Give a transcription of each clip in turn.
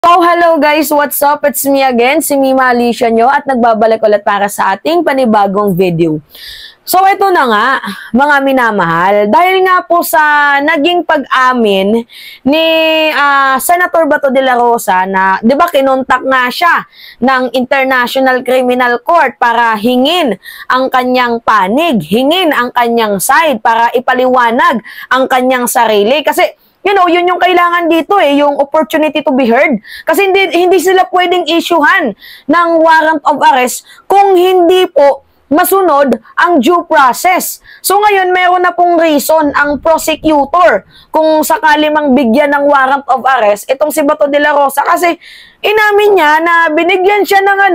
So, hello guys! What's up? It's me again, si Mima Alicia nyo at nagbabalik ulit para sa ating panibagong video. So, ito na nga, mga minamahal. Dahil nga po sa naging pag-amin ni Senator Bato de la Rosa na, di ba, kinontak nga siya ng International Criminal Court para hingin ang kanyang panig, hingin ang kanyang side para ipaliwanag ang kanyang sarili. Kasi, you know, yun yung kailangan dito yung opportunity to be heard. Kasi hindi sila pwedeng issuehan ng warrant of arrest kung hindi po masunod ang due process. So ngayon, meron na pong reason ang prosecutor kung sakali mang bigyan ng warrant of arrest itong si Bato de la Rosa kasi inamin niya na binigyan siya ng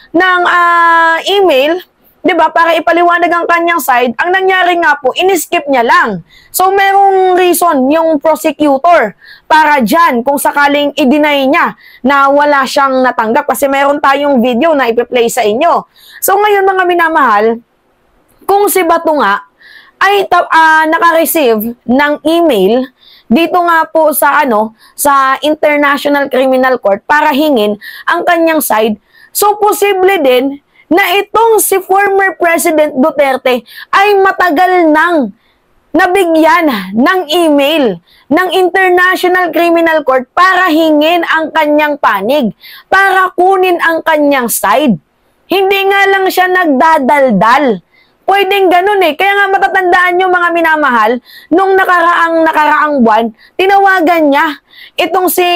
email, 'di ba, para ipaliwanag ang kanyang side. Ang nangyari nga po, in-skip niya lang. So, merong reason yung prosecutor para dyan kung sakaling i-deny niya na wala siyang natanggap. Kasi meron tayong video na ipi-play sa inyo. So, ngayon mga minamahal, kung si Bato nga ay naka-receive ng email dito nga po sa sa International Criminal Court para hingin ang kanyang side, so posible din na itong si former President Duterte ay matagal nang nabigyan ng email ng International Criminal Court para hingin ang kanyang panig, para kunin ang kanyang side. Hindi nga lang siya nagdadaldal. Pwedeng ganun Kaya nga matatandaan nyo mga minamahal, nung nakaraang buwan, tinawagan niya itong si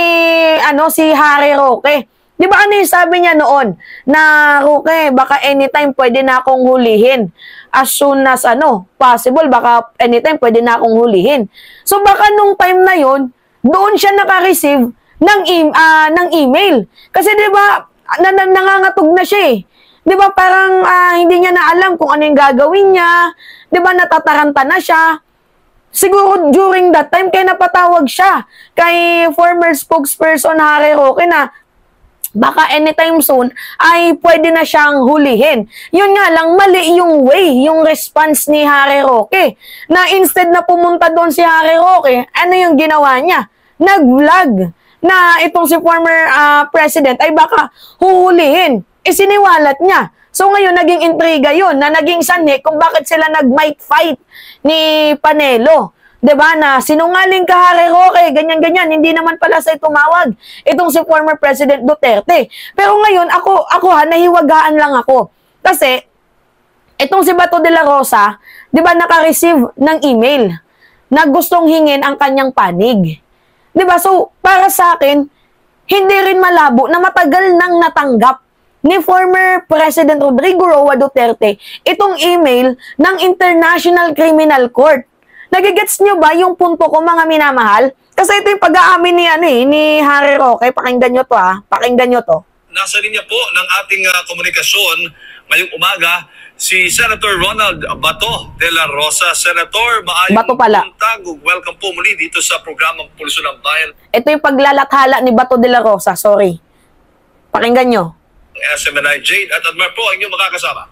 Harry Roque. Di ba ano yung sabi niya noon? Na, Roque, baka anytime pwede na akong hulihin. As soon as possible, baka anytime pwede na akong hulihin. So baka nung time na yon, doon siya naka-receive ng email. Kasi di ba, nangangatog na siya Di ba parang hindi niya na alam kung ano yung gagawin niya. Di ba natataranta na siya. Siguro during that time, kaya napatawag siya kay former spokesperson Harry Roque na baka anytime soon ay pwede na siyang hulihin. Yun nga lang, mali yung way, yung response ni Harry Roque. Na instead na pumunta doon si Harry Roque, ano yung ginawa niya? Nag-vlog na itong si former president ay baka huhulihin. Isiniwalat niya. So ngayon, naging intriga yun, na naging sanhi kung bakit sila nag-mic fight ni Panelo. 'Di ba na sinungaling ka Harry Roque, ganyan-ganyan, hindi naman pala sa tumawag itong si former President Duterte. Pero ngayon ako nahiwagaan lang ako. Kasi itong si Bato de la Rosa, 'di ba naka-receive ng email na gustong hingin ang kanyang panig. 'Di ba? So para sa akin, hindi rin malabo na matagal nang natanggap ni former President Rodrigo Roa Duterte itong email ng International Criminal Court. Nagigets nyo ba yung punto ko mga minamahal? Kasi ito yung pag-aamin ni Harry Roque. Pakinggan nyo to Pakinggan nyo to. Nasa linya po ng ating komunikasyon ngayong umaga si Senator Ronald Bato de la Rosa. Senator, maayong buntag. Welcome po muli dito sa programang Pulso ng Bayan. Ito yung paglalathala ni Bato de la Rosa. Sorry. Pakinggan nyo. SMNI Jade at Admar po ang inyong makakasama.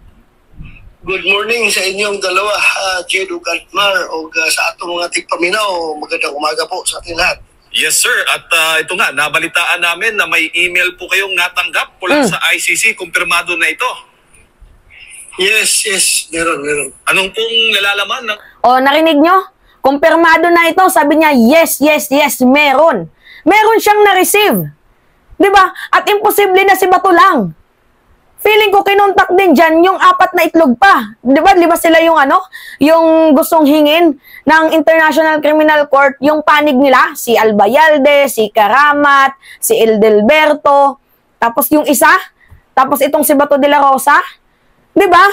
Good morning sa inyong dalawa, Jade ug Altmar, o sa atong mga tigpaminaw. Magandang umaga po sa ating lahat. Yes sir, at ito nga, nabalitaan namin na may email po kayong natanggap mula sa ICC, kumpirmado na ito. Yes, meron. Anong pong nalalaman? Narinig nyo? Kumpirmado na ito, sabi niya, yes, meron. Meron siyang na-receive. Diba? At imposible na si Bato lang. Feeling ko kinontak din dyan yung 4 na itlog pa. Diba sila yung yung gustong hingin ng International Criminal Court, yung panig nila, si Albayalde, si Karamat, si Edelberto, tapos yung isa, tapos itong si Bato de la Rosa. Diba?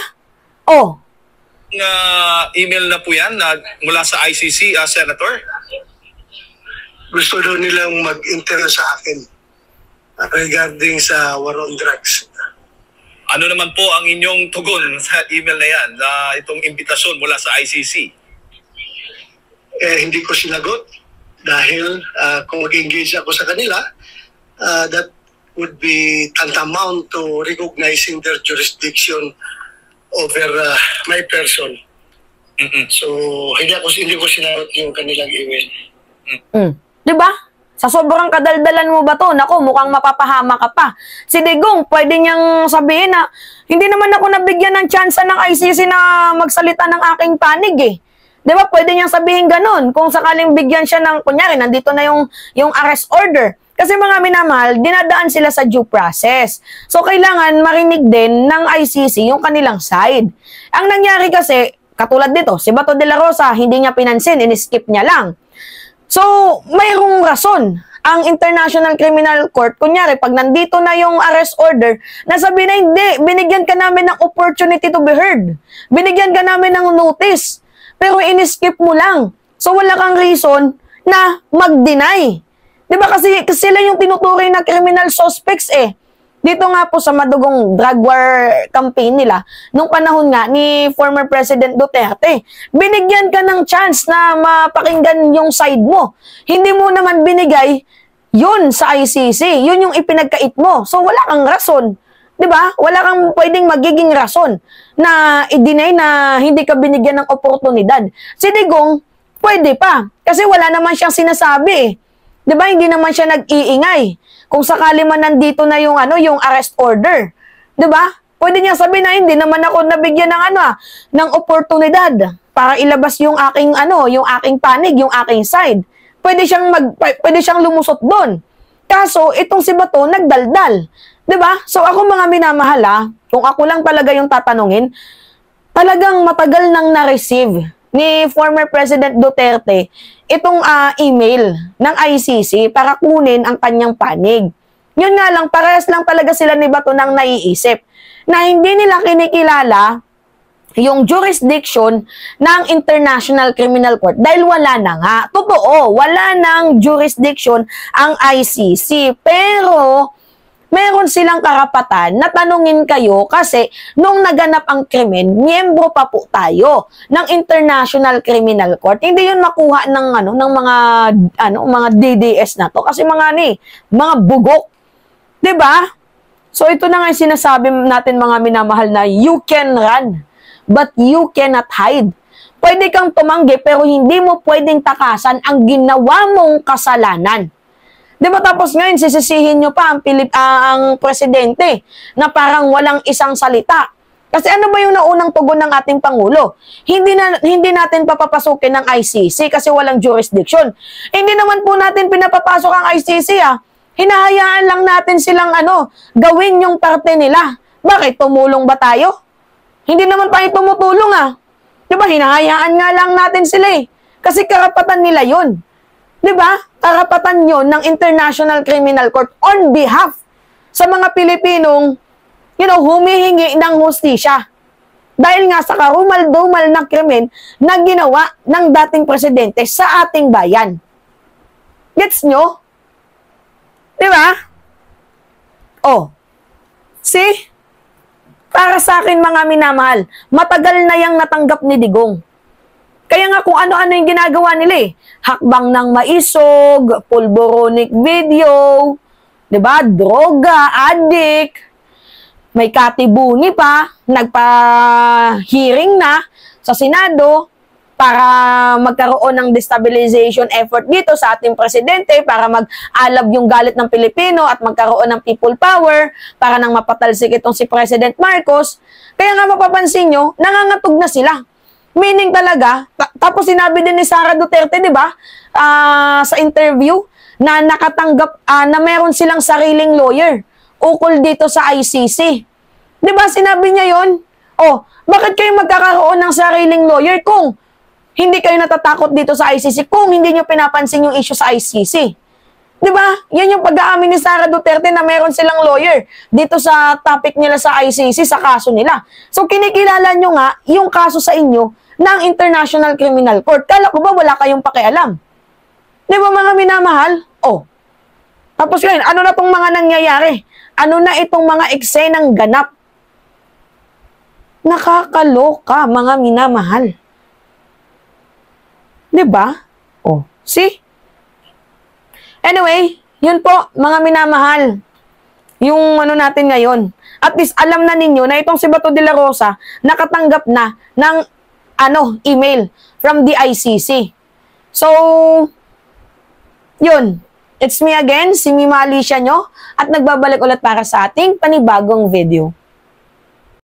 Email na po yan mula sa ICC, Senator? Gusto daw nilang mag-interview sa akin regarding sa war on drugs. Ano naman po ang inyong tugon sa email na yan, itong imbitasyon mula sa ICC? Hindi ko sinagot dahil kung mag-engage ako sa kanila, that would be tantamount to recognizing their jurisdiction over my person. So, hindi ko sinagot yung kanilang email. Diba? Sa sobrang kadaldalan mo ba to? Naku, mukhang mapapahama ka pa. Si Digong, pwede niyang sabihin na, hindi naman ako nabigyan ng tsansa ng ICC na magsalita ng aking panig eh. Di ba? Pwede niyang sabihin ganun. Kung sakaling bigyan siya ng, kunyari, nandito na yung arrest order. Kasi mga minamahal, dinadaan sila sa due process. So, kailangan marinig din ng ICC yung kanilang side. Ang nangyari kasi, katulad dito, si Bato de la Rosa, hindi niya pinansin, in-skip niya lang. So, mayroong rason ang International Criminal Court. Kunyari, pag nandito na yung arrest order, nasabi na hindi, binigyan ka namin ng opportunity to be heard. Binigyan ka namin ng notice. Pero in-skip mo lang. So, wala kang reason na mag-deny. Diba kasi sila yung tinuturing na criminal suspects eh. Dito nga po sa madugong drug war campaign nila, nung panahon nga ni former President Duterte, binigyan ka ng chance na mapakinggan yung side mo. Hindi mo naman binigay yun sa ICC. Yun yung ipinagkait mo. So wala kang rason. Diba? Wala kang pwedeng magiging rason na i-deny na hindi ka binigyan ng oportunidad. Si Digong, pwede pa. Kasi wala naman siyang sinasabi eh. Diba? Hindi naman siya nag-iingay. Kung sakali man nandito na yung yung arrest order, 'di ba? Pwede niya sabihin na hindi naman ako nabigyan ng ng oportunidad para ilabas yung aking yung aking panig, yung aking side. Pwede siyang lumusot doon. Kaso itong si Bato nagdaldal, 'di ba? So ako mga minamahal, kung ako lang talaga yung tatanungin, talagang matagal nang na-receive ni former President Duterte itong email ng ICC para kunin ang kanyang panig. Yun nga lang, parehas lang talaga sila ni Bato nang naiisip na hindi nila kinikilala yung jurisdiction ng International Criminal Court dahil wala na nga. Totoo, wala nang jurisdiction ang ICC. Pero meron silang karapatan na tanungin kayo kasi nung naganap ang krimen, miyembro pa po tayo ng International Criminal Court. Hindi yun makuha ng ng mga DDS na to kasi mga bugok. 'Di ba? So ito na nga yung sinasabi natin mga minamahal na you can run but you cannot hide. Pwede kang tumanggi pero hindi mo pwedeng takasan ang ginawa mong kasalanan. Di ba tapos ngayon, sisisihin nyo pa ang presidente na parang walang isang salita. Kasi ano ba yung naunang tugon ng ating Pangulo? Hindi natin papapasukin ng ICC kasi walang jurisdiction. Hindi naman po natin pinapapasok ang ICC Hinahayaan lang natin silang gawin yung parte nila. Bakit? Tumulong ba tayo? Hindi naman tayo tumutulong Di ba? Hinahayaan nga lang natin sila Kasi karapatan nila yun. Di ba? Karapatan yun ng International Criminal Court on behalf sa mga Pilipinong, humihingi ng hustisya. Dahil nga sa karumal-dumal na krimen na ginawa ng dating presidente sa ating bayan. Gets nyo? Di ba? See? Para sa akin mga minamahal, matagal na yang natanggap ni Digong. Kaya nga kung ano-ano yung ginagawa nila Hakbang ng maisog, pulboronic video, 'di ba? Droga, addict. May katibuni pa, nagpa-hearing na sa Senado para magkaroon ng destabilization effort dito sa ating presidente para mag-alab yung galit ng Pilipino at magkaroon ng people power para nang mapatalsik itong si President Marcos. Kaya nga mapapansin nyo, nangangatog na sila. Meaning talaga, tapos sinabi din ni Sara Duterte, di ba, sa interview, na nakatanggap, na meron silang sariling lawyer ukol dito sa ICC. Di ba, sinabi niya yon? Bakit kayo magkakaroon ng sariling lawyer kung hindi kayo natatakot dito sa ICC, kung hindi nyo pinapansin yung issue sa ICC? Di ba? Yan yung pag-aamin ni Sara Duterte na meron silang lawyer dito sa topic nila sa ICC, sa kaso nila. So, kinikilala nyo nga yung kaso sa inyo ng International Criminal Court. Kala ko ba wala kayong pakialam? Di ba mga minamahal? Tapos ngayon, ano na itong mga nangyayari? Ano na itong mga eksenang ganap? Nakakaloka, mga minamahal. Di ba? See? Anyway, yun po, mga minamahal. Yung natin ngayon. At least, alam na ninyo na itong si Bato de la Rosa nakatanggap na ng email from the ICC. So, yun. It's me again, si Mima Alicia nyo, at nagbabalik ulit para sa ating panibagong video.